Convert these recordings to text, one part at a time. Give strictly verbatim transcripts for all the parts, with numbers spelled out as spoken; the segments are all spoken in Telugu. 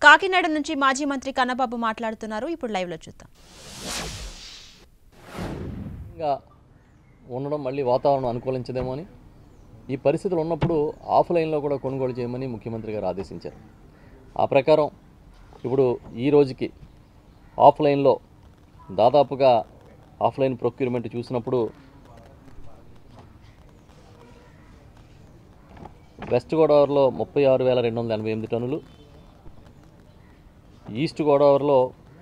కాకినాడ నుంచి మాజీ మంత్రి కన్నబాబు మాట్లాడుతున్నారు. ఇప్పుడు లైవ్ లో చూద్దాం. ఉండడం మళ్ళీ వాతావరణం అనుకూలించదేమో అని ఈ పరిస్థితులు ఉన్నప్పుడు ఆఫ్లైన్లో కూడా కొనుగోలు చేయమని ముఖ్యమంత్రి గారు ఆదేశించారు. ఆ ప్రకారం ఇప్పుడు ఈ రోజుకి ఆఫ్లైన్లో దాదాపుగా ఆఫ్లైన్ ప్రొక్యూర్మెంట్ చూసినప్పుడు వెస్ట్ గోదావరిలో ముప్పై ఆరు వేల రెండు వందల ఎనభై ఎనిమిది టన్నులు, ఈస్ట్ గోదావరిలో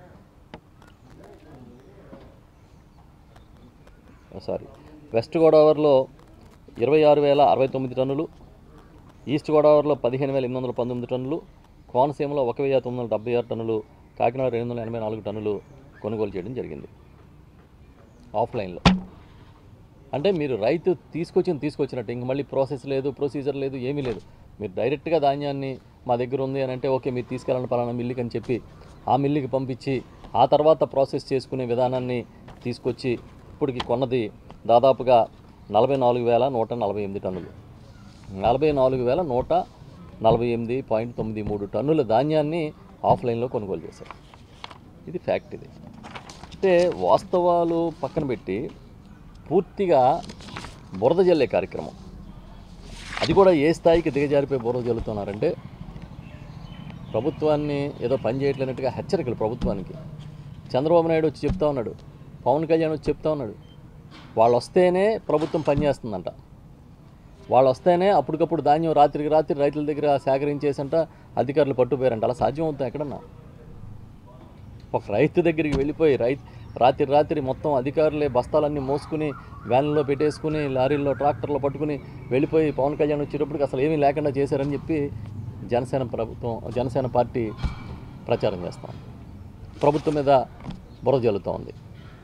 సారీ వెస్ట్ గోదావరిలో ఇరవై ఆరు వేల అరవై తొమ్మిది టన్నులు, ఈస్ట్ గోదావరిలో పదిహేను వేల ఎనిమిది వందల పంతొమ్మిది టన్నులు, కోనసీమలో ఒక వెయ్యి తొమ్మిది వందల డెబ్బై ఆరు టన్నులు, కాకినాడ రెండు వందల ఎనభై నాలుగు టన్నులు కొనుగోలు చేయడం జరిగింది ఆఫ్లైన్లో. అంటే మీరు రైతు తీసుకొచ్చింది తీసుకొచ్చినట్టు ఇంక మళ్ళీ ప్రాసెస్ లేదు, ప్రొసీజర్ లేదు, ఏమీ లేదు. మీరు డైరెక్ట్గా ధాన్యాన్ని మా దగ్గర ఉంది అని అంటే ఓకే మీరు తీసుకెళ్ళండి పలానా మిల్లుకి అని చెప్పి ఆ మిల్లుకి పంపించి ఆ తర్వాత ప్రాసెస్ చేసుకునే విధానాన్ని తీసుకొచ్చి ఇప్పటికి కొన్నది దాదాపుగా నలభై నాలుగు వేల నూట నలభై ఎనిమిది టన్నులు నలభై నాలుగు వేల నూట నలభై ఎనిమిది పాయింట్ తొమ్మిది మూడు టన్నుల ధాన్యాన్ని ఆఫ్లైన్లో కొనుగోలు చేశారు. ఇది ఫ్యాక్ట్. ఇది అంటే వాస్తవాలు పక్కన పెట్టి పూర్తిగా బురద జల్లే కార్యక్రమం. అది కూడా ఏ స్థాయికి దిగజారిపోయి బురద జల్లుతున్నారంటే ప్రభుత్వాన్ని ఏదో పని చేయట్లేనట్టుగా హెచ్చరికలు ప్రభుత్వానికి. చంద్రబాబు నాయుడు వచ్చి చెప్తా ఉన్నాడు, పవన్ కళ్యాణ్ వచ్చి చెప్తా ఉన్నాడు, వాళ్ళు వస్తేనే ప్రభుత్వం పనిచేస్తుందంట, వాళ్ళు వస్తేనే అప్పటికప్పుడు ధాన్యం రాత్రికి రాత్రి రైతుల దగ్గర సేకరించేసంట అధికారులు పట్టుపోయారంట. అలా సాధ్యం అవుతుంది ఎక్కడన్నా? ఒక రైతు దగ్గరికి వెళ్ళిపోయి రైతు రాత్రి రాత్రి మొత్తం అధికారులే బస్తాలన్నీ మోసుకుని వ్యాన్లో పెట్టేసుకుని లారీల్లో ట్రాక్టర్లో పట్టుకుని వెళ్ళిపోయి పవన్ కళ్యాణ్ వచ్చేటప్పటికి అసలు ఏమీ లేకుండా చేశారని చెప్పి జనసేన ప్రభుత్వం జనసేన పార్టీ ప్రచారం చేస్తాం. ప్రభుత్వం మీద బురద జల్లుతూ ఉంది.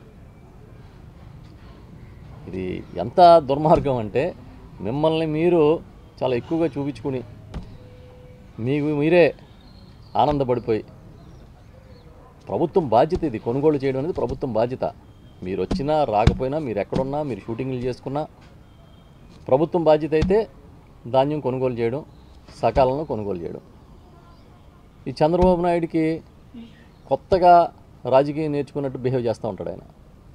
ఇది ఎంత దుర్మార్గం అంటే మిమ్మల్ని మీరు చాలా ఎక్కువగా చూపించుకుని మీకు మీరే ఆనందపడిపోయి, ప్రభుత్వం బాధ్యత ఇది, కొనుగోలు చేయడం అనేది ప్రభుత్వం బాధ్యత. మీరు వచ్చినా రాకపోయినా, మీరు ఎక్కడున్నా, మీరు షూటింగ్లు చేసుకున్నా ప్రభుత్వం బాధ్యత అయితే ధాన్యం కొనుగోలు చేయడం, సకాలంలో కొనుగోలు చేయడం. ఈ చంద్రబాబు నాయుడికి కొత్తగా రాజకీయం నేర్చుకున్నట్టు బిహేవ్ చేస్తూ ఉంటాడు. ఆయన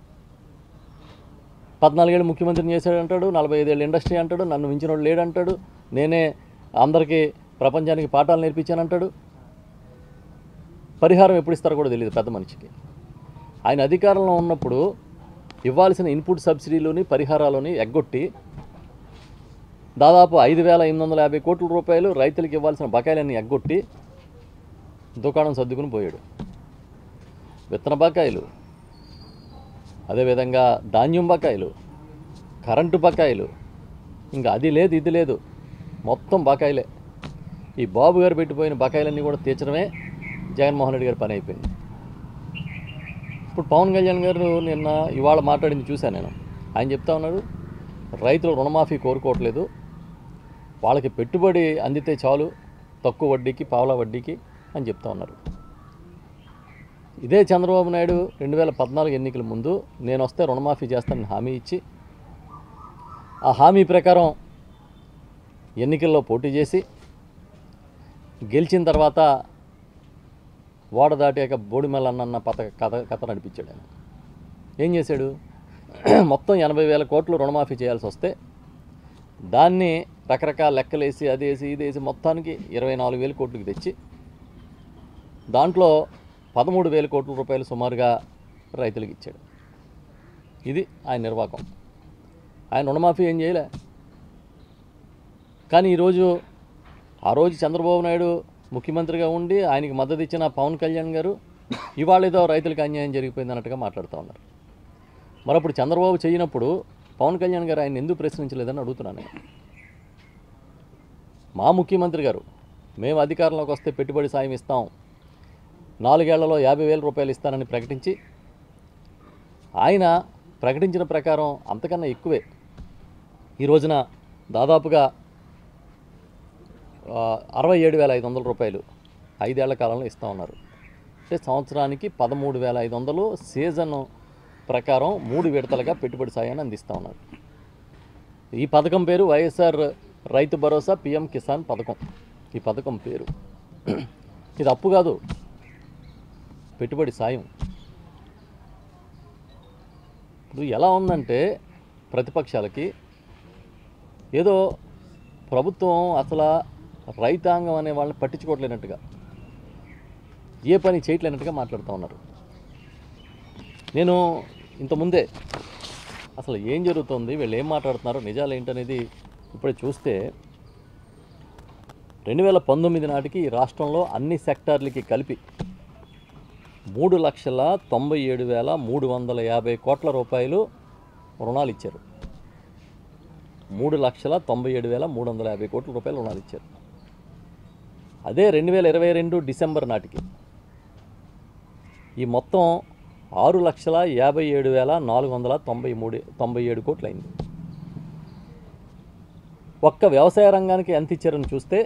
పద్నాలుగేళ్ళు ముఖ్యమంత్రిని చేశాడంటాడు, నలభై ఐదేళ్ళు ఇండస్ట్రీ అంటాడు, నన్ను మించిన వాడు లేడంటాడు, నేనే అందరికీ ప్రపంచానికి పాఠాలు నేర్పించానంటాడు. పరిహారం ఎప్పుడు ఇస్తారో కూడా తెలియదు పెద్ద మనిషికి. ఆయన అధికారంలో ఉన్నప్పుడు ఇవ్వాల్సిన ఇన్పుట్ సబ్సిడీలోని పరిహారాలని ఎగ్గొట్టి దాదాపు ఐదు వేల ఎనిమిది వందల యాభై కోట్ల రూపాయలు రైతులకు ఇవ్వాల్సిన బకాయిలన్నీ ఎగ్గొట్టి దుకాణం సర్దుకుని పోయాడు. విత్తన బకాయిలు, అదేవిధంగా ధాన్యం బకాయిలు, కరెంటు బకాయిలు, ఇంకా అది లేదు ఇది లేదు, మొత్తం బకాయిలే. ఈ బాబు గారు పెట్టిపోయిన బకాయిలన్నీ కూడా తీర్చడమే జగన్మోహన్ రెడ్డి గారి పని అయిపోయింది. ఇప్పుడు పవన్ కళ్యాణ్ గారు నిన్న ఇవాళ మాట్లాడింది చూశాను నేను. ఆయన చెప్తా ఉన్నాడు, రైతులు రుణమాఫీ కోరుకోవట్లేదు, వాళ్ళకి పెట్టుబడి అందితే చాలు తక్కువ వడ్డీకి, పావలా వడ్డీకి అని చెప్తా ఉన్నారు. ఇదే చంద్రబాబు నాయుడు రెండు వేల పద్నాలుగు ఎన్నికల ముందు నేను వస్తే రుణమాఫీ చేస్తానని హామీ ఇచ్చి ఆ హామీ ప్రకారం ఎన్నికల్లో పోటీ చేసి గెలిచిన తర్వాత ఓడ దాటాక బోడిమల్లన్న పథక కథ కథ నడిపించాడు. ఆయన ఏం చేశాడు? మొత్తం ఎనభై వేల కోట్లు రుణమాఫీ చేయాల్సి వస్తే దాన్ని రకరకాల లెక్కలేసి అదేసి ఇదేసి మొత్తానికి ఇరవై నాలుగు వేల కోట్లకి తెచ్చి దాంట్లో పదమూడు వేల కోట్ల రూపాయలు సుమారుగా రైతులకు ఇచ్చాడు. ఇది ఆయన నిర్వాహకం. ఆయన రుణమాఫీ ఏం చేయలే. కానీ ఈరోజు ఆ రోజు చంద్రబాబు నాయుడు ముఖ్యమంత్రిగా ఉండి ఆయనకి మద్దతు ఇచ్చిన పవన్ కళ్యాణ్ గారు ఇవాళ ఏదో రైతులకు అన్యాయం జరిగిపోయింది అన్నట్టుగా మాట్లాడుతూ ఉన్నారు. మరప్పుడు చంద్రబాబు చేయనప్పుడు పవన్ కళ్యాణ్ గారు ఆయన ఎందుకు ప్రశ్నించలేదని అడుగుతున్నాను నేను. మా ముఖ్యమంత్రి గారు మేము అధికారంలోకి వస్తే పెట్టుబడి సాయం ఇస్తాం, నాలుగేళ్లలో యాభై వేల రూపాయలు ఇస్తానని ప్రకటించి ఆయన ప్రకటించిన ప్రకారం అంతకన్నా ఎక్కువే ఈ రోజున దాదాపుగా అరవై ఏడు వేల ఐదు వందల రూపాయలు ఐదేళ్ల కాలంలో ఇస్తూ ఉన్నారు. అంటే సంవత్సరానికి పదమూడు వేల ఐదు వందలు సీజన్ ప్రకారం మూడు విడతలుగా పెట్టుబడి సాయాన్ని అందిస్తూ ఉన్నారు. ఈ పథకం పేరు వైఎస్ఆర్ రైతు భరోసా పిఎం కిసాన్ పథకం. ఈ పథకం పేరు ఇది అప్పు కాదు, పెట్టుబడి సాయం. ఇప్పుడు ఎలా ఉందంటే ప్రతిపక్షాలకి ఏదో ప్రభుత్వం అసలు రైతాంగం అనే వాళ్ళని పట్టించుకోవట్లేనట్టుగా, ఏ పని చేయట్లేనట్టుగా మాట్లాడుతూ ఉన్నారు. నేను ఇంతకుముందే అసలు ఏం జరుగుతుంది, వీళ్ళు ఏం మాట్లాడుతున్నారో నిజాలు ఏంటనేది ఇప్పుడే చూస్తే రెండు వేల పంతొమ్మిది నాటికి ఈ రాష్ట్రంలో అన్ని సెక్టార్లకి కలిపి మూడు లక్షల తొంభై ఏడు వేల మూడు వందల యాభై కోట్ల రూపాయలు రుణాలు ఇచ్చారు. మూడు లక్షల తొంభై ఏడు వేల మూడు వందల యాభై కోట్ల రూపాయలు రుణాలు ఇచ్చారు. అదే రెండు వేల ఇరవై రెండు డిసెంబర్ నాటికి ఈ మొత్తం ఆరు లక్షల యాభై ఏడు వేల నాలుగు వందల తొంభై మూడు తొంభై ఏడు కోట్లు అయింది. ఒక్క వ్యవసాయ రంగానికి ఎంత ఇచ్చారని చూస్తే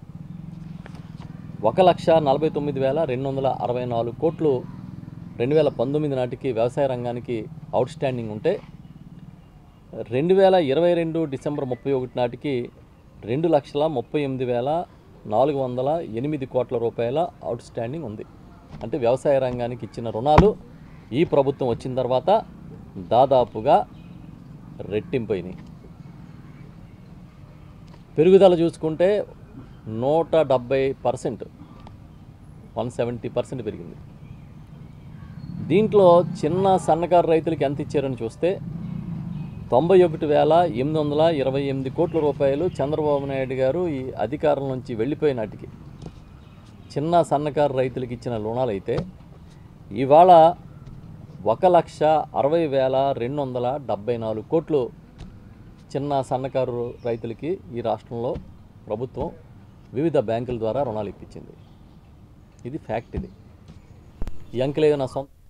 ఒక లక్ష నలభై తొమ్మిది వేల రెండు వందల అరవై నాలుగు కోట్లు రెండు వేల పంతొమ్మిది నాటికి వ్యవసాయ రంగానికి అవుట్ స్టాండింగ్ ఉంటే, రెండు వేల ఇరవై రెండు డిసెంబర్ ముప్పై ఒకటి నాటికి రెండు లక్షల ముప్పై ఎనిమిది వేల నాలుగు వందల ఎనిమిది కోట్ల రూపాయల అవుట్ స్టాండింగ్ ఉంది. అంటే వ్యవసాయ రంగానికి ఇచ్చిన రుణాలు ఈ ప్రభుత్వం వచ్చిన తర్వాత దాదాపుగా రెట్టింపోయినాయి. పెరుగుదల చూసుకుంటే నూట డెబ్బై పర్సెంట్ వన్ సెవెంటీ పర్సెంట్ పెరిగింది. దీంట్లో చిన్న సన్నకారు రైతులకి ఎంత ఇచ్చారని చూస్తే తొంభై ఒకటి వేల ఎనిమిది వందల ఇరవై ఎనిమిది కోట్ల రూపాయలు చంద్రబాబు నాయుడు గారు ఈ అధికారం నుంచి వెళ్ళిపోయినాటికి చిన్న సన్నకారు రైతులకి ఇచ్చిన రుణాలు అయితే, ఇవాళ ఒక లక్ష అరవై వేల రెండు వందల డెబ్బై నాలుగు కోట్లు చిన్న సన్నకారు రైతులకి ఈ రాష్ట్రంలో ప్రభుత్వం వివిధ బ్యాంకుల ద్వారా రుణాలు ఇప్పించింది. ఇది ఫ్యాక్ట్. ఇది ఈ అంకెలేదో నా సొంత